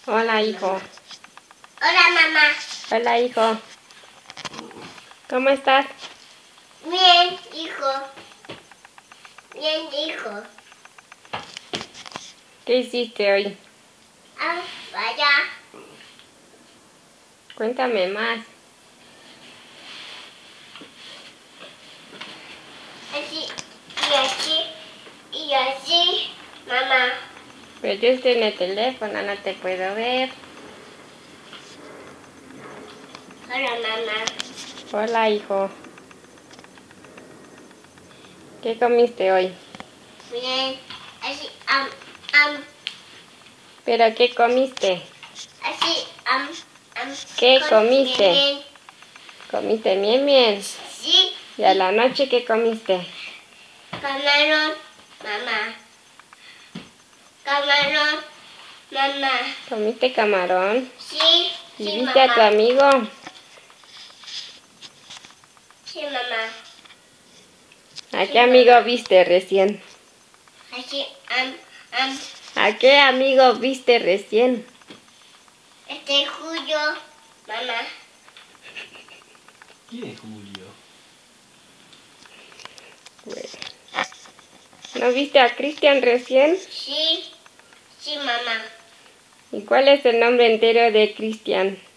Hola, hijo. Hola, mamá. Hola, hijo. ¿Cómo estás? Bien, hijo. Bien, hijo. ¿Qué hiciste hoy? Vaya. Cuéntame más. Así, y así, y así, mamá. Pero yo estoy en el teléfono, no te puedo ver. Hola, mamá. Hola, hijo. ¿Qué comiste hoy? Bien. Así, ¿Pero qué comiste? así, ¿Qué con comiste? bien. ¿Comiste miel? Sí, ¿Y a la noche qué comiste? camarón, mamá. Camarón, mamá. ¿Comiste camarón? Sí, ¿Y sí, viste a tu mamá. amigo? Sí, mamá. ¿A Sí, qué amigo mamá. viste recién? Así, ¿A qué amigo viste recién? Julio, mamá. ¿Quién es Julio? Bueno. ¿No viste a Cristian recién? Sí, sí, mamá. ¿Y cuál es el nombre entero de Cristian?